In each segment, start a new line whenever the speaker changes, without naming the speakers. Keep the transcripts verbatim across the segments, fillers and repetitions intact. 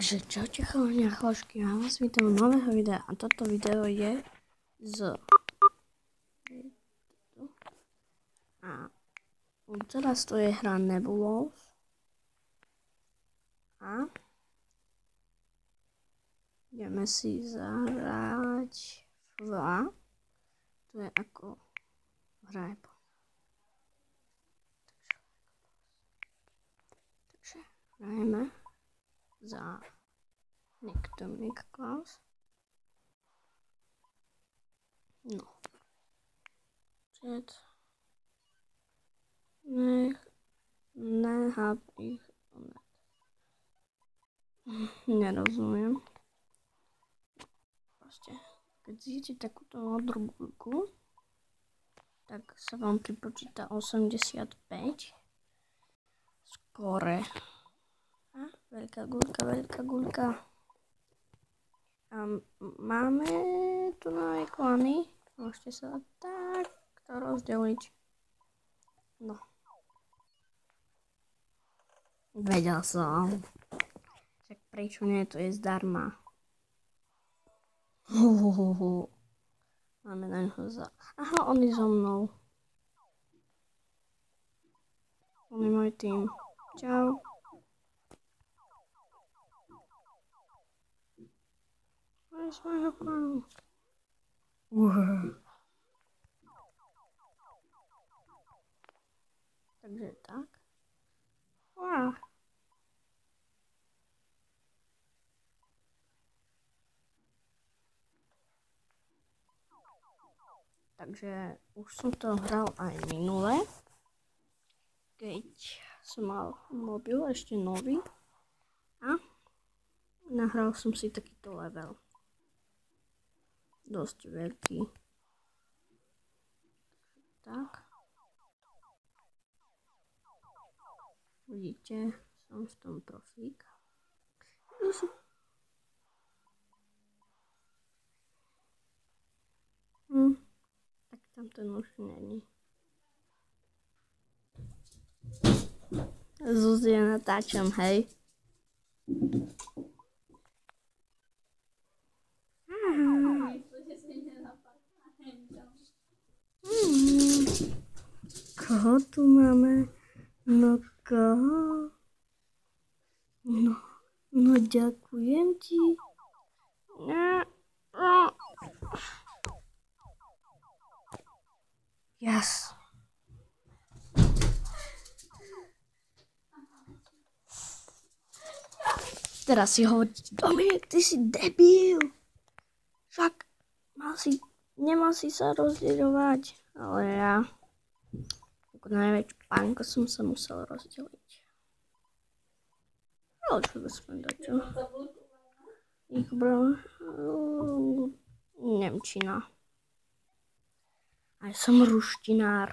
Takže čaute chalani a chalačky, ja vás vítam v nového videa a toto video je z a teraz to je hra Nebulous a ideme si zahrať Fla, to je ako hra je takže hrajeme za Nick to Nick Claus. No. Chat. Nech, nehab ich onet. Nerozumiem. Proste, keď zjete takúto modrú guľku, tak sa vám pripočíta osemdesiatpäť. Skore. A veľká guľka, veľká guľka. A máme tu nové klany. Môžete sa takto rozdeliť. No. Vedel som. Tak prečo nie, to je zdarma. Uhuhu. Máme na ňo za... Aha, on je so mnou. On je môj tým. Čau. Z mojho klanu. Uh. Takže tak. Wow. Takže už som to hral aj minule, keď som mal mobil ešte nový a nahral som si takýto level. Dosť veľký. Tak. Vidíte, som v tom profík. Hm. Tak tam ten už není. Zuzie natáčam, hej. Hmm. Koho tu máme? No koho? No, no ďakujem ti. Yes. Teraz si hovorí, Dominik, ty si debil. Však mal si, nemal si sa rozdieľovať, ale ja ako najväčšiu pánko som sa musel rozdeliť. Ale čo aspoň dačo. Ich bro... Nemčina. Aj som ruštinár.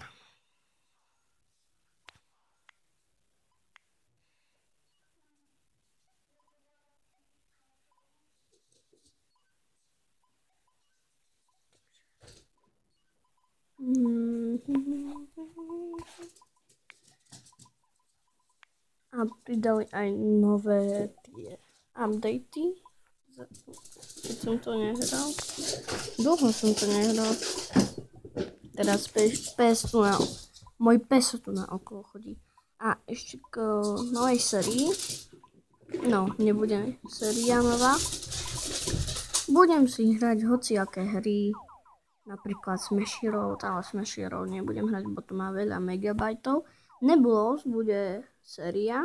A pridali aj nové tie updaty, keď som to nehral. Dlho som to nehral. Teraz pes tu na, môj pes tu na okolo chodí. A ešte k novej sérii, no nebude séria nová, budem si hrať hociaké hry, napríklad Smashy Road, ale Smashy Road nebudem hrať, bo to má veľa megabajtov. Nebulous bude séria.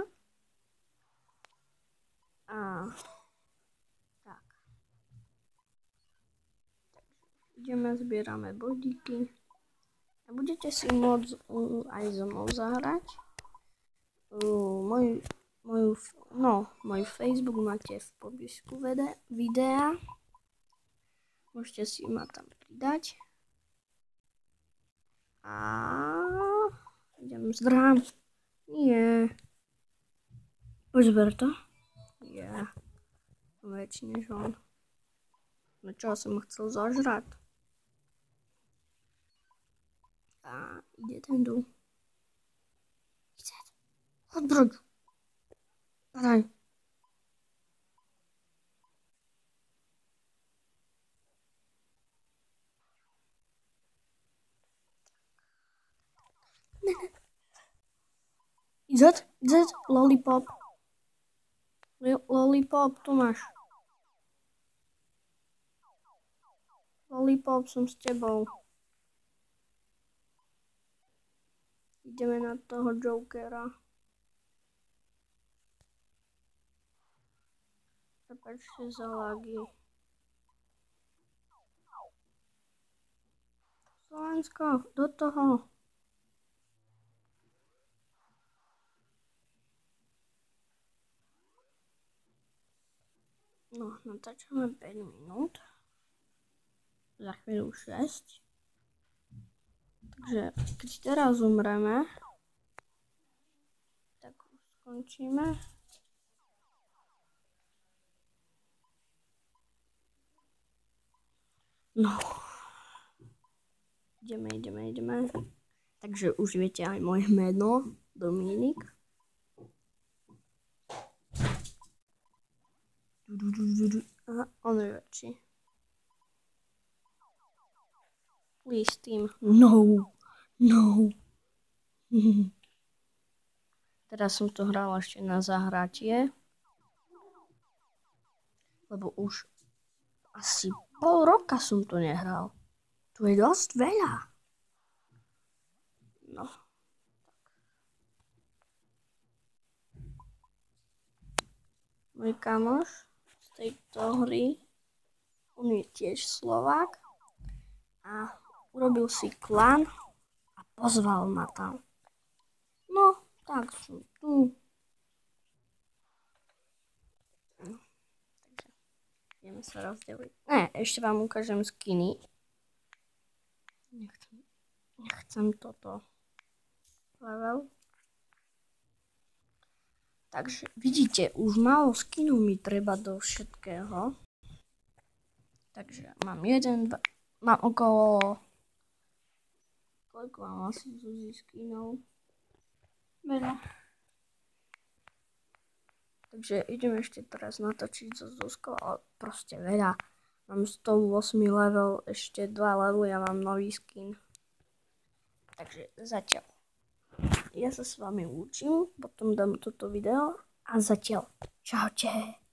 A tak. Ideme, zbierame bodíky. A budete si môcť uh, aj so mnou zahrať. Uh, môj, moju, no, môj Facebook máte v popisku videa. Môžete si ma tam pridať. A idem zdrhám. Nie. Poď zber to. Je. Yeah. Väčší než on. No čo som ho chcel zažrať. A ide ten tu. Ide. Odbroď. Padaj. Z, Z, lollipop. Lollipop, tu máš. Lollipop, som s tebou. Ideme na toho Jokera. Prepačte za lagy. Slovensko, do toho. No, natáčame päť minút. Za chvíľu šesť. Takže keď teraz umreme, tak už skončíme. No. Ideme, ideme, ideme. Takže už viete aj moje meno, Dominik. A on je väčší. Please, team. No. No. Teraz som to hral ešte na zahratie. Lebo už asi pol roka som to nehral. To je dosť veľa. No. Môj kamoš z tejto hry, on je tiež Slovák a urobil si klan a pozval ma tam. No, tak som tu. No, takže ideme sa rozdeliť. Ne, ešte vám ukážem skiny. Nechcem, nechcem toto level. Takže vidíte, už málo skinov mi treba do všetkého. Takže mám jeden, dva, mám okolo... Koľko mám asi Zuzi skinov? Veľa. Takže idem ešte teraz natočiť so Zuzkou, ale proste veľa. Mám sto osem level, ešte dva levely a mám nový skin. Takže zatiaľ. Ja sa s vami učím, potom dám toto video a zatiaľ. Čaute.